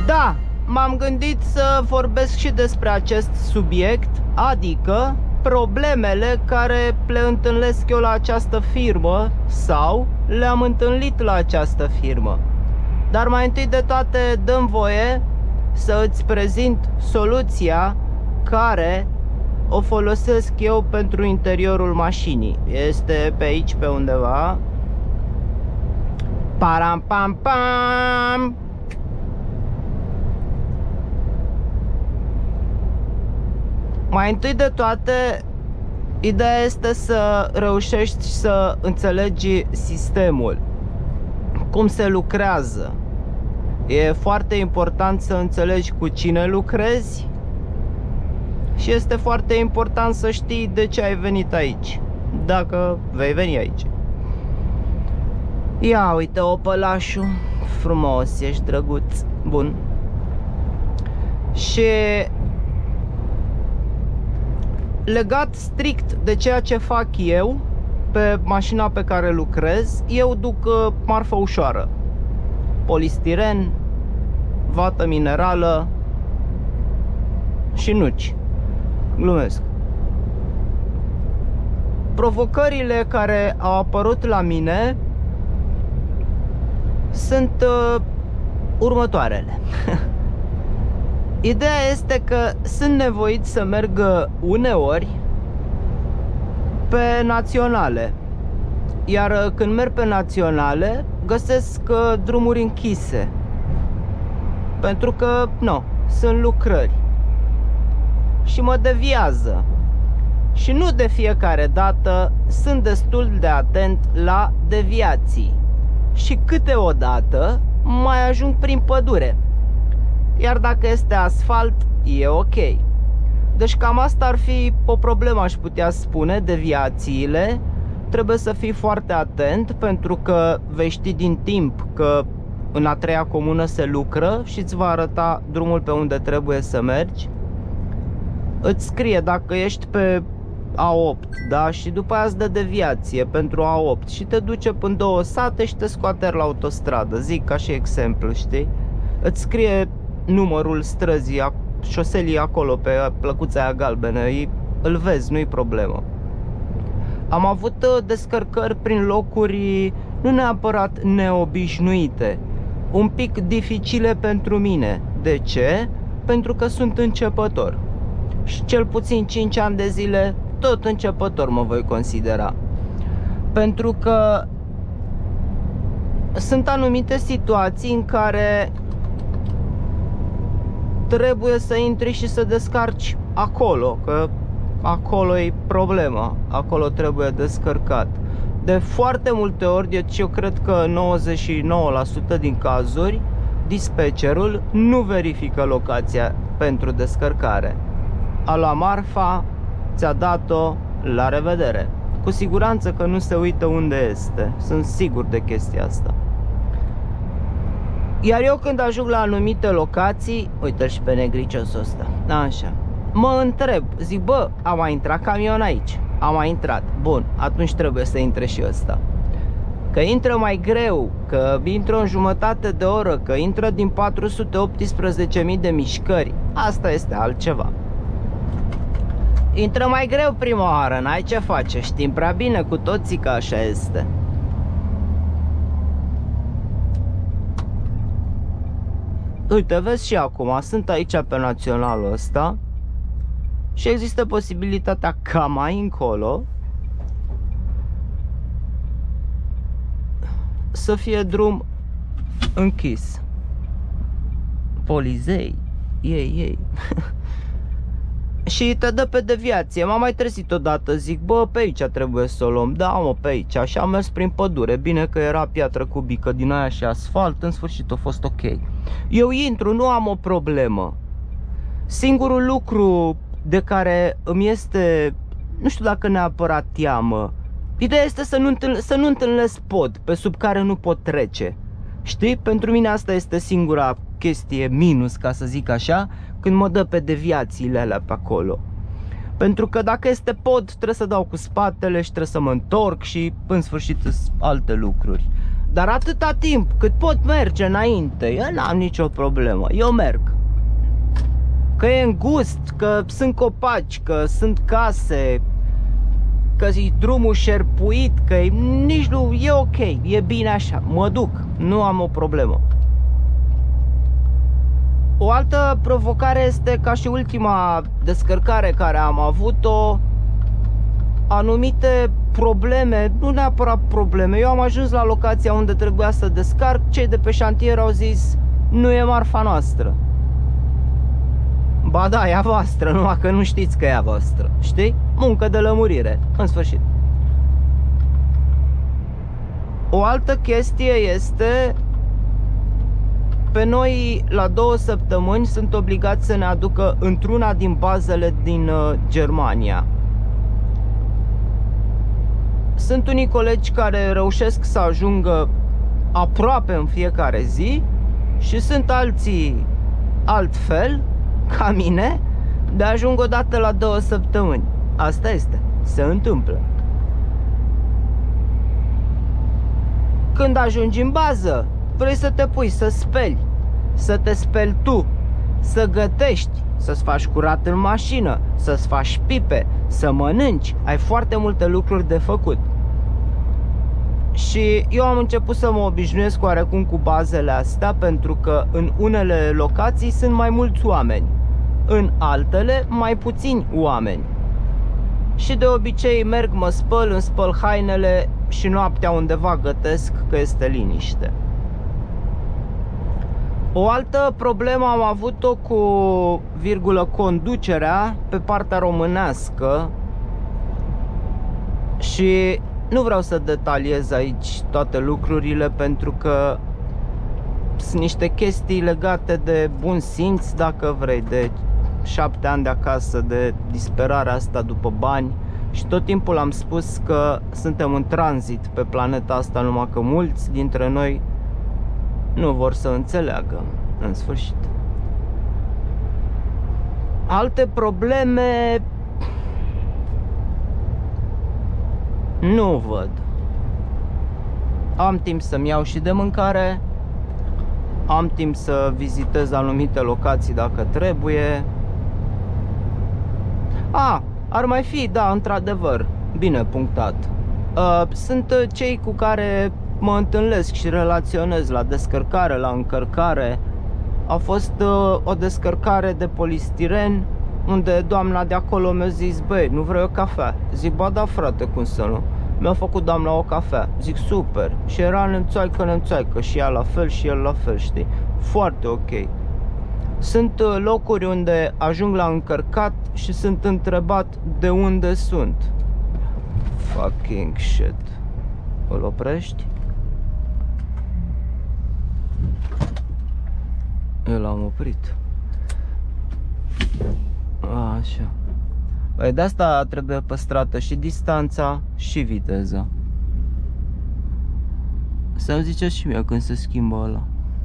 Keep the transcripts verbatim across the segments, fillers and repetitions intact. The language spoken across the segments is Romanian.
Da, m-am gândit să vorbesc și despre acest subiect, adică problemele care le întâlnesc eu la această firmă sau le-am întâlnit la această firmă. Dar mai întâi de toate dă-mi voie să îți prezint soluția care o folosesc eu pentru interiorul mașinii. Este pe aici, pe undeva. Param pam pam. Mai întâi de toate, ideea este să reușești să înțelegi sistemul, cum se lucrează. E foarte important să înțelegi cu cine lucrezi și este foarte important să știi de ce ai venit aici, dacă vei veni aici. Ia uite Opelașul, frumos, ești drăguț, bun. Și legat strict de ceea ce fac eu pe mașina pe care lucrez, eu duc marfă ușoară, polistiren, vată minerală și nuci. Glumesc. Provocările care au apărut la mine sunt uh, următoarele. Ideea este că sunt nevoit să merg uneori pe naționale. Iar când merg pe naționale, găsesc drumuri închise. Pentru că, nu, sunt lucrări. Și mă deviază. Și nu de fiecare dată sunt destul de atent la deviații. Și câteodată mai ajung prin pădure. Iar dacă este asfalt, e ok. Deci cam asta ar fi o problemă, aș putea spune, deviațiile. Trebuie să fii foarte atent, pentru că vei ști din timp că în a treia comună se lucră și îți va arăta drumul pe unde trebuie să mergi. Îți scrie dacă ești pe A opt, da? Și după aia îți dă deviație pentru A opt și te duce până două sate și te scoate la autostradă. Zic ca și exemplu, știi? Îți scrie numărul străzii, șoselii acolo pe plăcuța aia galbenă, îl vezi, nu-i problemă. Am avut descărcări prin locuri nu neapărat neobișnuite, un pic dificile pentru mine. De ce? Pentru că sunt începător și cel puțin cinci ani de zile tot începător mă voi considera. Pentru că sunt anumite situații în care trebuie să intri și să descarci acolo, că acolo e problema, acolo trebuie descărcat. De foarte multe ori, deci eu cred că nouăzeci și nouă la sută din cazuri, dispatcherul nu verifică locația pentru descărcare. A luat marfa, ți-a dat-o, la revedere. Cu siguranță că nu se uită unde este, sunt sigur de chestia asta. Iar eu când ajung la anumite locații, uite-l și pe negriciosul ăsta, așa, mă întreb, zic, bă, a mai intrat camion aici? A mai intrat, bun, atunci trebuie să intre și ăsta. Că intră mai greu, că intră în jumătate de oră, că intră din patru sute optsprezece mii de mișcări, asta este altceva. Intră mai greu prima oară, n-ai ce face, știm prea bine cu toții că așa este. Uite, vezi și acum, sunt aici pe naționalul ăsta și există posibilitatea ca mai încolo să fie drum închis. Polizei, ei, ei. Și te dă pe deviație. M-am mai trezit odată, zic, bă, pe aici trebuie să o luăm. Da, mă, pe aici. Și am mers prin pădure. Bine că era piatră cubică din aia și asfalt. În sfârșit a fost ok. Eu intru, nu am o problemă. Singurul lucru de care îmi este, nu știu dacă neapărat teamă, ideea este să nu, întâln să nu întâlnesc pod pe sub care nu pot trece. Știi? Pentru mine asta este singura chestie minus, ca să zic așa, când mă dă pe deviațiile alea pe acolo. Pentru că dacă este pod, trebuie să dau cu spatele și trebuie să mă întorc și în sfârșit alte lucruri. Dar atâta timp cât pot merge înainte, eu n-am nicio problemă, eu merg. Că e îngust, că sunt copaci, că sunt case, că e drumul șerpuit, că e, nici nu, e ok, e bine așa, mă duc, nu am o problemă. O altă provocare este, ca și ultima descărcare care am avut-o, anumite probleme, nu neapărat probleme. Eu am ajuns la locația unde trebuia să descarc, cei de pe șantier au zis, nu e marfa noastră. Ba da, e a voastră, numai că nu știți că e a voastră, știi? Muncă de lămurire, în sfârșit. O altă chestie este, pe noi la două săptămâni sunt obligați să ne aducă într-una din bazele din uh, Germania. Sunt unii colegi care reușesc să ajungă aproape în fiecare zi și sunt alții altfel, ca mine, de ajung o dată la două săptămâni. Asta este, se întâmplă. Când ajungi în bază, vrei să te pui să speli, să te speli tu, să gătești, să-ți faci curat în mașină, să-ți faci pipe, să mănânci. Ai foarte multe lucruri de făcut. Și eu am început să mă obișnuiesc oarecum cu bazele astea, pentru că în unele locații sunt mai mulți oameni, în altele mai puțini oameni. Și de obicei merg, mă spăl, îmi spăl hainele și noaptea undeva gătesc, că este liniște. O altă problemă am avut-o cu, virgulă, conducerea pe partea românească. Și nu vreau să detaliez aici toate lucrurile, pentru că sunt niște chestii legate de bun simț, dacă vrei, de șapte ani de acasă, de disperarea asta după bani. Și tot timpul am spus că suntem în tranzit pe planeta asta, numai că mulți dintre noi nu vor să înțeleagă, în sfârșit. Alte probleme nu văd. Am timp să-mi iau și de mâncare, am timp să vizitez anumite locații dacă trebuie. A, ar mai fi, da, într-adevăr, bine punctat. Sunt cei cu care mă întâlnesc și relaționez la descărcare, la încărcare. A fost o descărcare de polistiren unde doamna de acolo mi-a zis, băi, nu vrei o cafea? Zic, ba da, frate, cum să nu? Mi-a făcut doamna o cafea. Zic, super. Și era nemțoaică, nemțoaică, și ea la fel și el la fel, știi? Foarte ok. Sunt locuri unde ajung la încărcat și sunt întrebat de unde sunt. Fucking shit. Îl oprești? Eu l-am oprit. A, așa. Păi de asta trebuie păstrată și distanța și viteza. Să-mi ziceți și mie când se schimbă ăla.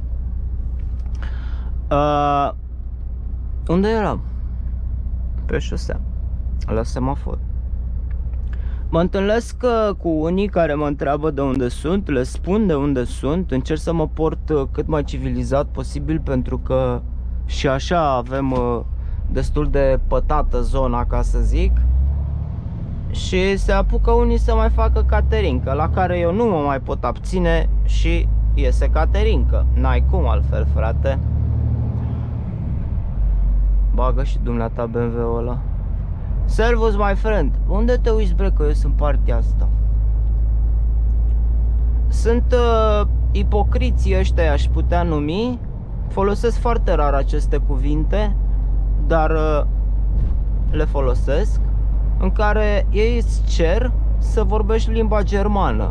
Uh, unde eram? Pe șosea, la semafor. Mă întâlnesc cu unii care mă întreabă de unde sunt, le spun de unde sunt, încerc să mă port cât mai civilizat posibil, pentru că și așa avem destul de pătată zona, ca să zic. Și se apucă unii să mai facă caterincă, la care eu nu mă mai pot abține și iese caterincă. N-ai cum altfel, frate. Bagă și dumneata B M W-ul ăla. Servus, my friend. Unde te uiți, bre, că eu sunt partea asta? Sunt uh, ipocriții ăștia, aș putea numi. Folosesc foarte rar aceste cuvinte, dar uh, le folosesc, în care ei îți cer să vorbești limba germană.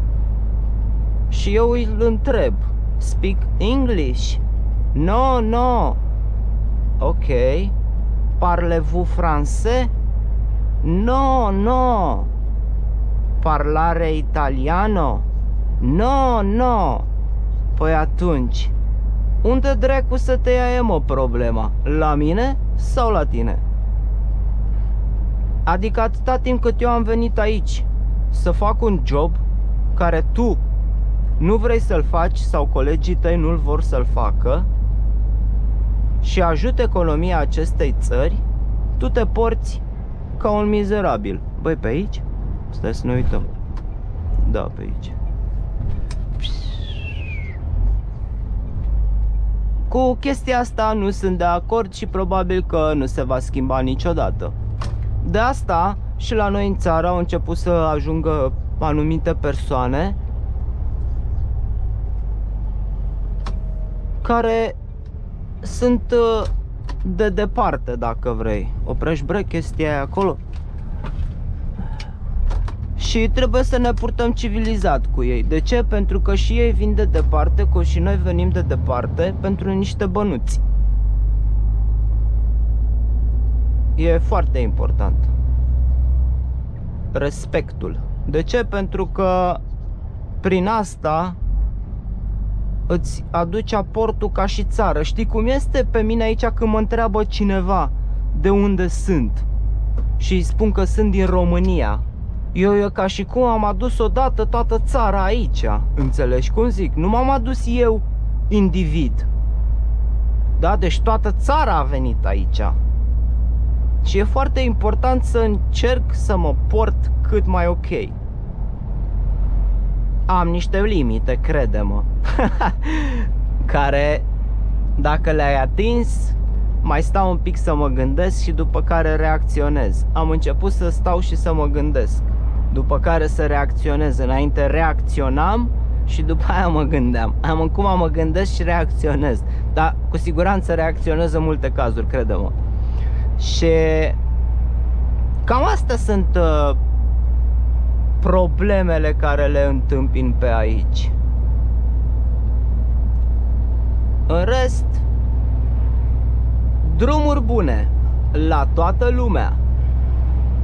Și eu îl întreb, speak English? No, no. Ok. Parlez-vous français? No, no. Parlare italiano? No, no. Păi atunci, unde dracu să te ia, e, mă, problema? La mine sau la tine? Adică atâta timp cât eu am venit aici să fac un job care tu nu vrei să-l faci sau colegii tăi nu-l vor să-l facă și ajut economia acestei țări, tu te porți ca un mizerabil. Băi, pe aici? Stai să ne uităm. Da, pe aici. Cu chestia asta nu sunt de acord și probabil că nu se va schimba niciodată. De asta și la noi în țară au început să ajungă anumite persoane care sunt de departe, dacă vrei. Oprești bre, chestia aia acolo. Și trebuie să ne purtăm civilizat cu ei. De ce? Pentru că și ei vin de departe, că și noi venim de departe pentru niște bănuți. E foarte important. Respectul. De ce? Pentru că prin asta îți aduci aportul ca și țară. Știi cum este pe mine aici când mă întreabă cineva de unde sunt și îi spun că sunt din România? Eu e ca și cum am adus odată toată țara aici. Înțelegi cum zic? Nu m-am adus eu individ. Da? Deci toată țara a venit aici. Și e foarte important să încerc să mă port cât mai ok. Am niște limite, crede-mă, care, dacă le-ai atins, mai stau un pic să mă gândesc și după care reacționez. Am început să stau și să mă gândesc, după care să reacționez. Înainte reacționam și după aia mă gândeam. Am acum mă gândesc și reacționez. Dar cu siguranță reacționez în multe cazuri, crede-mă. Și cam astea sunt uh, problemele care le întâmpin pe aici. În rest, drumuri bune la toată lumea.